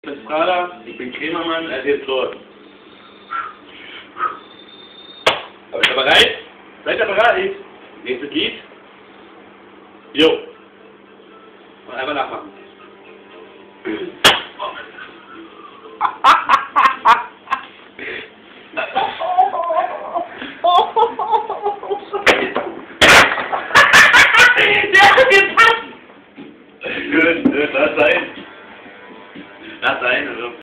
bin Strahler, ich bin Krämermann, es geht los. Seid ihr bereit? Seid ihr bereit? Nächste geht. Jo. Und einmal nachmachen. Der hat gepasst! Gut, lass sein. Lass sein, also.